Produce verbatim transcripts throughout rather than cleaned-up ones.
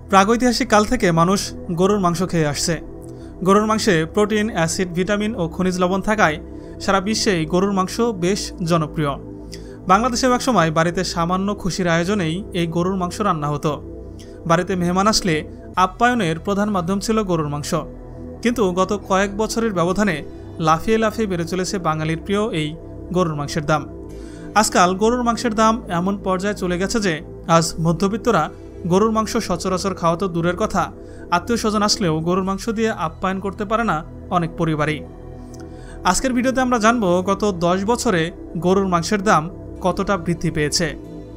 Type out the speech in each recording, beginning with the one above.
প্রাগৈতিহাসিক কাল থেকে মানুষ গরুর মাংস খেয়ে আসছে। গরুর মাংসে প্রোটিন, অ্যাসিড, ভিটামিন ও খনিজ লবণ থাকায় সারা বিশ্বেই গরুর মাংস বেশ জনপ্রিয়। বাংলাদেশেও একসময় বাড়িতে সামান্য খুশির আয়োজনেই এই গরুর মাংস রান্না হতো। বাড়িতে মেহমান আসলে আপ্যায়নের প্রধান মাধ্যম ছিল গরুর মাংস। কিন্তু গত কয়েক বছরের ব্যবধানে লাফিয়ে লাফিয়ে বেড়ে চলেছে বাঙালির প্রিয় এই গরুর মাংসের দাম। আজকাল গরুর মাংসের দাম এমন পর্যায়ে চলে গেছে যে আজ মধ্যবিত্তরা গরুর মাংস সচরাচর খাওয়া তো দূরের কথা, আত্মীয় স্বজন আসলেও গরুর মাংস দিয়ে আপ্যায়ন করতে পারে না অনেক পরিবারই। আজকের ভিডিওতে আমরা জানব গত দশ বছরে গরুর মাংসের দাম কতটা বৃদ্ধি পেয়েছে।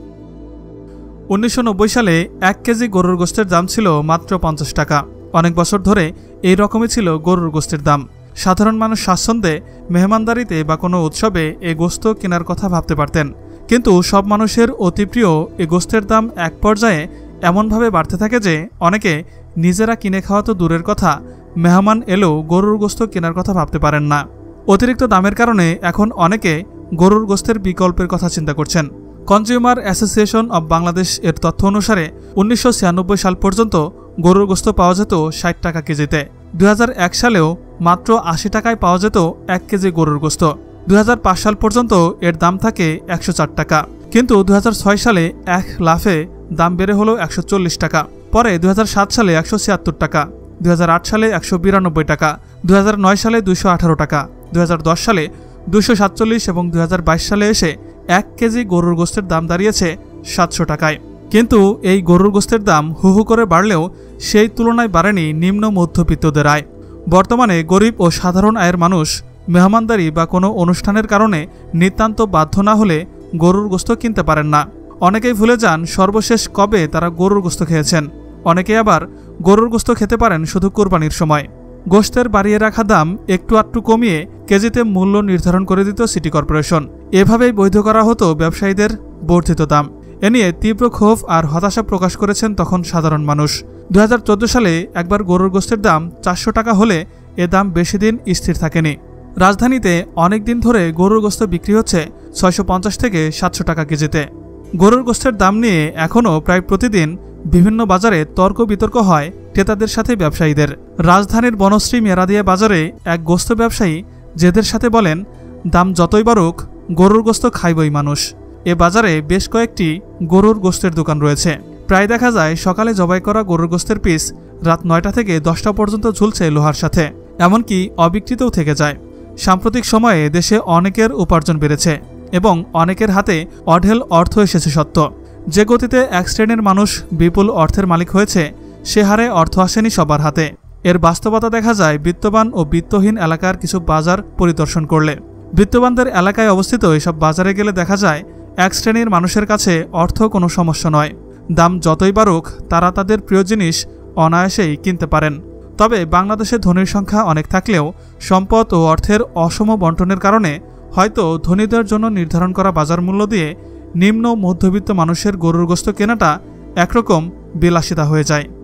উনিশশো নব্বই সালে এক কেজি গরুর গোশতের দাম ছিল মাত্র পঞ্চাশ টাকা। অনেক বছর ধরে এই রকমই ছিল গরুর গোশতের দাম। সাধারণ মানুষ স্বাচ্ছন্দ্যে মেহমানদারিতে বা কোনো উৎসবে এ গোশত কেনার কথা ভাবতে পারতেন। কিন্তু সব মানুষের অতি প্রিয় এ গোশতের দাম এক পর্যায়ে এমনভাবে বাড়তে থাকে যে অনেকে নিজেরা কিনে খাওয়া তো দূরের কথা, মেহমান এলেও গরুর গোশত কেনার কথা ভাবতে পারেন না। অতিরিক্ত দামের কারণে এখন অনেকে গরুর গোশতের বিকল্পের কথা চিন্তা করছেন। কনজিউমার অ্যাসোসিয়েশন অব বাংলাদেশ এর তথ্য অনুসারে উনিশশো ছিয়ানব্বই সাল পর্যন্ত গরুর গোশত পাওয়া যেত ষাট টাকা কেজিতে। দুই হাজার এক সালেও মাত্র আশি টাকায় পাওয়া যেত এক কেজি গরুর গোশত। দুই হাজার পাঁচ সাল পর্যন্ত এর দাম থাকে একশো চার টাকা। কিন্তু দুই হাজার ছয় সালে এক লাফে দাম বেড়ে হলো একশো চল্লিশ টাকা। পরে দুই হাজার সাত সালে একশো ছিয়াত্তর টাকা, দুই হাজার আট সালে একশো বিরানব্বই টাকা, দুই হাজার নয় সালে দুইশো আঠারো টাকা, দুই হাজার দশ সালে দুইশো সাতচল্লিশ এবং দুই হাজার বাইশ সালে এসে এক কেজি গরুর গোশতের দাম দাঁড়িয়েছে সাতশো টাকায়। কিন্তু এই গরুর গোশতের দাম হু হু করে বাড়লেও সেই তুলনায় বাড়েনি নিম্ন মধ্যবিত্তদের আয়। বর্তমানে গরিব ও সাধারণ আয়ের মানুষ মেহমানদারি বা কোনো অনুষ্ঠানের কারণে নিতান্ত বাধ্য না হলে গরুর গোশত কিনতে পারেন না। অনেকেই ভুলে যান সর্বশেষ কবে তারা গরুর গোশত খেয়েছেন। অনেকে আবার গরুর গোশত খেতে পারেন শুধু কোরবানির সময়। গোশতের বাড়িয়ে রাখা দাম একটু আধটু কমিয়ে কেজিতে মূল্য নির্ধারণ করে দিত সিটি কর্পোরেশন। এভাবেই বৈধ করা হতো ব্যবসায়ীদের বর্ধিত দাম। এ নিয়ে তীব্র ক্ষোভ আর হতাশা প্রকাশ করেছেন তখন সাধারণ মানুষ। দুই হাজার চোদ্দো সালে একবার গরুর গোশতের দাম চারশো টাকা হলে এ দাম বেশি দিন স্থির থাকেনি। রাজধানীতে অনেক দিন ধরে গরুর গোশত বিক্রি হচ্ছে ছয়শো পঞ্চাশ থেকে সাতশো টাকা কেজিতে। গরুর গোশতের দাম নিয়ে এখনও প্রায় প্রতিদিন বিভিন্ন বাজারে তর্ক বিতর্ক হয় ক্রেতাদের সাথে ব্যবসায়ীদের। রাজধানীর বনশ্রী মেরাদিয়া বাজারে এক গোশত ব্যবসায়ী জেদের সাথে বলেন, দাম যতই বাড়ুক গরুর গোশত খাইবই মানুষ। এ বাজারে বেশ কয়েকটি গরুর গোশতের দোকান রয়েছে। প্রায় দেখা যায় সকালে জবাই করা গরুর গোশতের পিস রাত নয়টা থেকে দশটা পর্যন্ত ঝুলছে লোহার সাথে, এমনকি অবিকৃতও থেকে যায়। সাম্প্রতিক সময়ে দেশে অনেকের উপার্জন বেড়েছে এবং অনেকের হাতে অঢেল অর্থ এসেছে সত্য। যে গতিতে এক শ্রেণীর মানুষ বিপুল অর্থের মালিক হয়েছে সে হারে অর্থ আসেনি সবার হাতে। এর বাস্তবতা দেখা যায় বিত্তবান ও বিত্তহীন এলাকার কিছু বাজার পরিদর্শন করলে। বিত্তবানদের এলাকায় অবস্থিত এসব বাজারে গেলে দেখা যায় এক শ্রেণীর মানুষের কাছে অর্থ কোনো সমস্যা নয়। দাম যতই বাড়ুক তারা তাদের প্রিয় জিনিস অনায়াসেই কিনতে পারেন। তবে বাংলাদেশে ধনীর সংখ্যা অনেক থাকলেও সম্পদ ও অর্থের অসম বণ্টনের কারণে হয়তো ধনীদের জন্য নির্ধারণ করা বাজার মূল্য দিয়ে নিম্ন মধ্যবিত্ত মানুষের গরুর গোশত কেনাটা একরকম বিলাসিতা হয়ে যায়।